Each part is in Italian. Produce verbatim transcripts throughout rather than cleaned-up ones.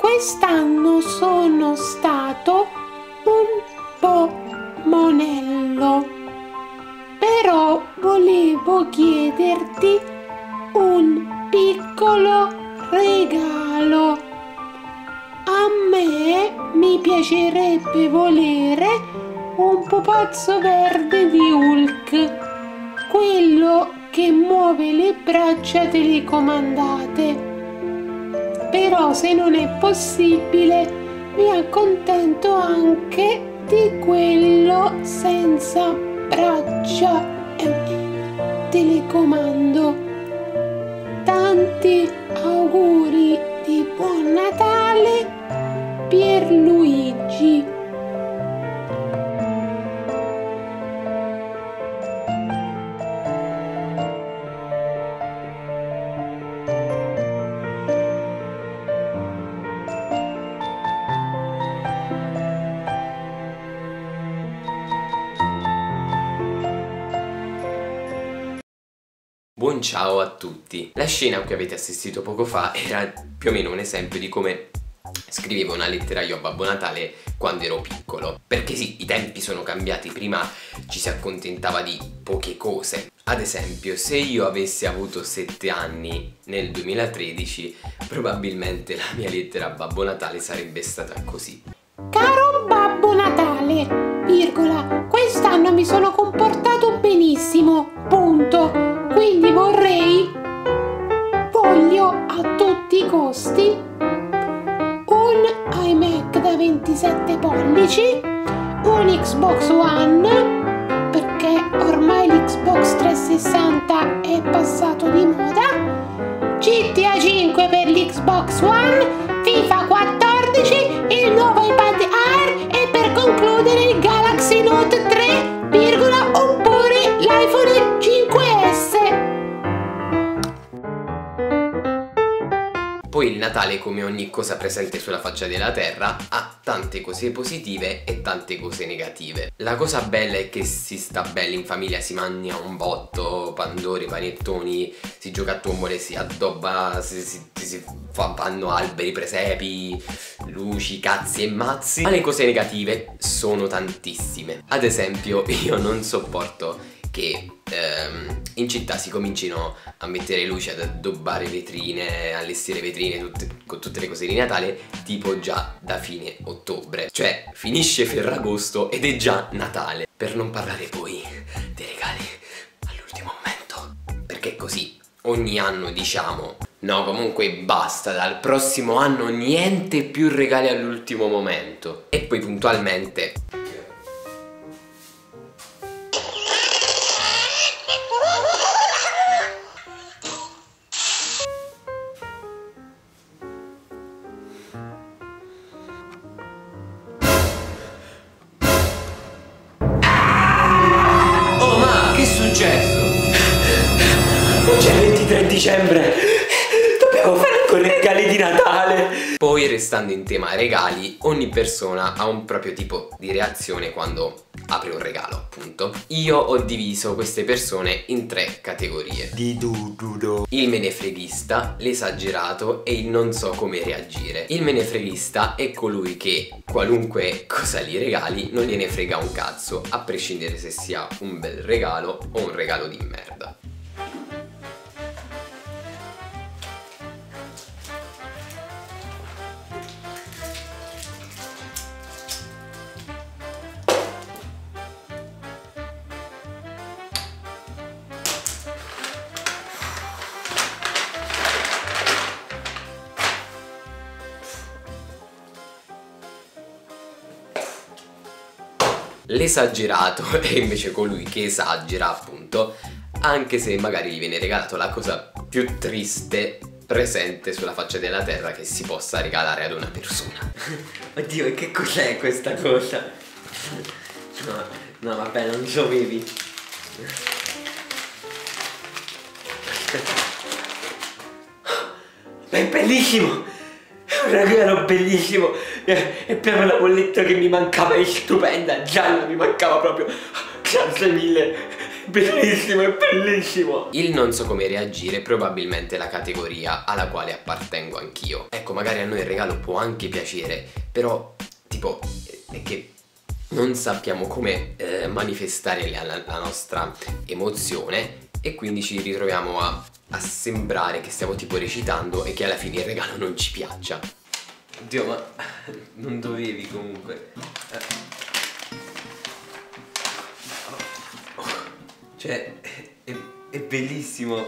quest'anno sono stato un po' monello, però volevo chiederti un piccolo regalo. A me mi piacerebbe volere un pupazzo verde di Hulk, quello che muove le braccia telecomandate. Però se non è possibile mi accontento anche di quello senza braccia e telecomando. Tanti auguri di buon Natale, Pierluigi. Buon ciao a tutti! La scena a cui avete assistito poco fa era più o meno un esempio di come scrivevo una lettera io a Babbo Natale quando ero piccolo. Perché sì, i tempi sono cambiati, prima ci si accontentava di poche cose. Ad esempio, se io avessi avuto sette anni nel duemilatredici, probabilmente la mia lettera a Babbo Natale sarebbe stata così. Caro Babbo Natale, virgola, quest'anno mi sono comportato benissimo, punto. Quindi vorrei, voglio a tutti i costi un iMac da ventisette pollici, un Xbox One, perché ormai l'Xbox trecentosessanta è passato di moda, G T A cinque per l'Xbox One, FIFA quattordici, il nuovo iPad Air e per concludere il Galaxy Note tre, virgola, oppure l'iPhone cinque S. Poi il Natale, come ogni cosa presente sulla faccia della terra, ha tante cose positive e tante cose negative. La cosa bella è che si sta belli in famiglia, si mangia un botto, pandori, panettoni, si gioca a tombole, si addobba, si, si, si fa, fanno alberi, presepi, luci, cazzi e mazzi. Ma le cose negative sono tantissime. Ad esempio, io non sopporto che ehm, in città si comincino a mettere luci, ad addobbare vetrine, allestire vetrine tutte, con tutte le cose di Natale tipo già da fine ottobre. Cioè finisce Ferragosto ed è già Natale. Per non parlare poi dei regali all'ultimo momento, perché così ogni anno diciamo no, comunque basta, dal prossimo anno niente più regali all'ultimo momento. E poi puntualmente oggi è il ventitré dicembre, dobbiamo fare ancora i regali di Natale. Poi, restando in tema regali, ogni persona ha un proprio tipo di reazione quando apre un regalo, appunto. Io ho diviso queste persone in tre categorie: di dududo, il menefreghista, l'esagerato e il non so come reagire. Il menefreghista è colui che qualunque cosa gli regali non gliene frega un cazzo, a prescindere se sia un bel regalo o un regalo di merda. L'esagerato è invece colui che esagera, appunto, anche se magari gli viene regalato la cosa più triste presente sulla faccia della terra che si possa regalare ad una persona. Oddio, e che cos'è questa cosa? No, no, vabbè, non so, bevi. Aspetta. Ma è bellissimo! È un regalo bellissimo! È proprio la bolletta che mi mancava, è stupenda, gialla, mi mancava proprio. Grazie mille. Bellissimo, è bellissimo. Il non so come reagire è probabilmente la categoria alla quale appartengo anch'io. Ecco, magari a noi il regalo può anche piacere, però tipo è che non sappiamo come eh, manifestare la, la nostra emozione e quindi ci ritroviamo a, a sembrare che stiamo tipo recitando e che alla fine il regalo non ci piaccia. Oddio, ma non dovevi comunque. Cioè, è, è bellissimo.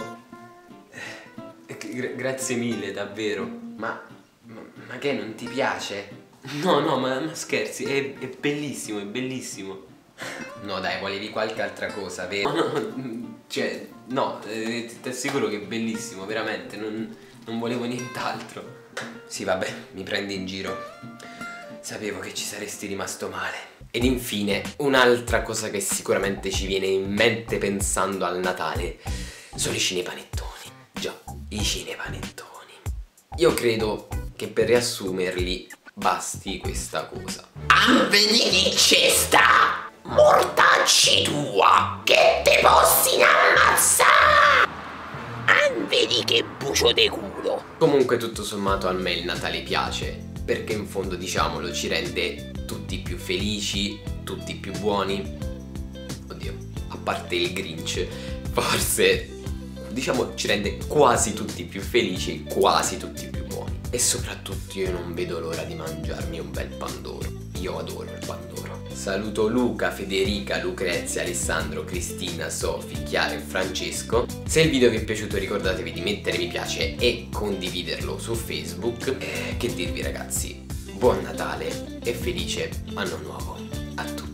Gra grazie mille, davvero. Ma, ma, ma che non ti piace? No, no, ma, ma scherzi, è, è bellissimo, è bellissimo. No dai, volevi qualche altra cosa, vero? No, no, cioè, no, eh, ti assicuro che è bellissimo, veramente, non, non volevo nient'altro. Sì, vabbè, mi prendi in giro. Sapevo che ci saresti rimasto male. Ed infine, un'altra cosa che sicuramente ci viene in mente pensando al Natale sono i cinepanettoni. Già, i cinepanettoni. Io credo che per riassumerli basti questa cosa. Anveni di cesta, mortacci tua, che te possi ammazzare! Anveni che bucio de culo! Comunque tutto sommato a me il Natale piace, perché in fondo diciamolo ci rende tutti più felici, tutti più buoni. Oddio, a parte il Grinch, forse diciamo ci rende quasi tutti più felici, quasi tutti più buoni. E soprattutto io non vedo l'ora di mangiarmi un bel pandoro. Io adoro il pandoro. Saluto Luca, Federica, Lucrezia, Alessandro, Cristina, Sofi, Chiara e Francesco. Se il video vi è piaciuto ricordatevi di mettere mi piace e condividerlo su Facebook. Eh, che dirvi ragazzi, buon Natale e felice anno nuovo a tutti.